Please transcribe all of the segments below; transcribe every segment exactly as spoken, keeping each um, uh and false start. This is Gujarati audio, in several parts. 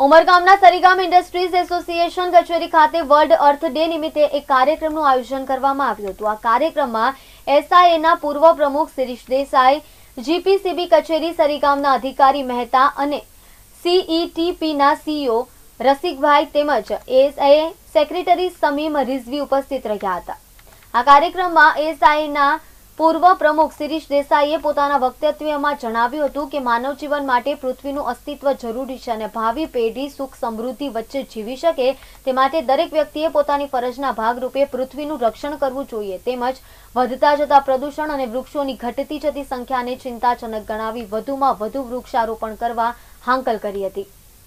ઉમરગામના સરીગામ ઇન્ડસ્ટ્રીઝ એસોસિએશન કચેરી ખાતે વર્લ્ડ અર્થ ડે નિમિત્તે એક કાર્યક્રમનું આયોજન કરવામાં આવ્યું હતું। આ કાર્યક્રમમાં એસઆઈએના પૂર્વ પ્રમુખ શિરીષ દેસાઈ, જીપીસીબી કચેરી સરીગામના અધિકારી મહેતા અને સીઈટીપીના સીઈઓ રસિકભાઈ તેમજ એએસઆઈ સેક્રેટરી સમીમ રિઝવી ઉપસ્થિત રહ્યા હતા। આ કાર્યક્રમમાં એએસઆઈના પૂર્વ પ્રમુખ શિરીષ દેસાઈએ પોતાના વક્તવ્યમાં જણાવ્યું હતું કે માનવ જીવન માટે પૃથ્વીનું અસ્તિત્વ જરૂરી છે અને ભાવિ પેઢી સુખ સમૃદ્ધિ વચ્ચે જીવી શકે તે માટે દરેક વ્યક્તિએ પોતાની ફરજના ભાગરૂપે પૃથ્વીનું રક્ષણ કરવું જોઈએ। તેમજ વધતા જતા પ્રદૂષણ અને વૃક્ષોની ઘટતી જતી સંખ્યાને ચિંતાજનક ગણાવી વધુમાં વધુ વૃક્ષારોપણ કરવા હાંકલ કરી હતી।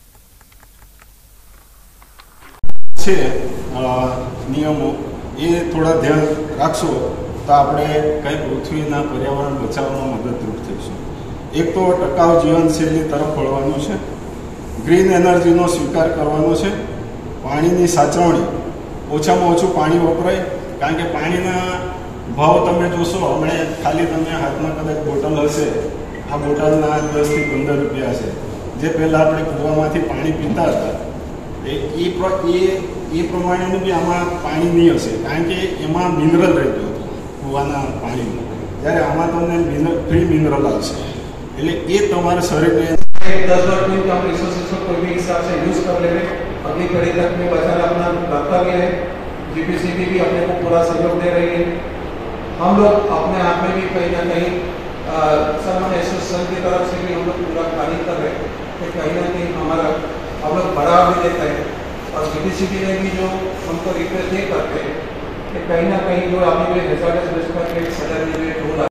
છે નિયમો એ થોડા ધ્યાન રાખશો તો આપણે કઈ પૃથ્વીના પર્યાવરણ બચાવવામાં મદદરૂપ થઈશું। એક તો ટકાઉ જીવનશૈલી તરફ વળવાનું છે, ગ્રીન એનર્જીનો સ્વીકાર કરવાનો છે, પાણીની સાચવણી, ઓછામાં ઓછું પાણી વપરાય, કારણ કે પાણીના ભાવ તમે જોશો હમણાં ખાલી તમે હાથમાં કદાચ બોટલ હશે, આ બોટલના દસથી પંદર રૂપિયા છે, જે પહેલાં આપણે કૂવામાંથી પાણી પીતા હતા એ એ એ પ્રમાણેનું બી આમાં પાણી નહીં હશે, કારણ કે એમાં મિનરલ રહેતું હતું કૂવાના પાણીમાં, જ્યારે આમાં તમને મિનરલ ફ્રી मिनरल આવશે, એટલે એ તમારા शरीर में दस वर्ष में हम एसोसिएशन को भी हिसाब से यूज कर लेंगे। अगली कड़ी तक में बचाना अपना कर्तव्य है। जीपीसीबी भी अपने को पूरा सहयोग दे रही है। हम लोग अपने आप में भी कहीं ना कहीं सर एसोसिएशन की तरफ से भी हम लोग पूरा कार्य कर रहे हैं कि कहीं ना कहीं हमारा हम लोग बढ़ावा भी देते हैं और जीपीसीबी ने भी जो हमको रिक्वेस्ट ये करते हैं कि कहीं ना कहीं जो अभी जो हैजार्डस वेस्ट का सडनली जो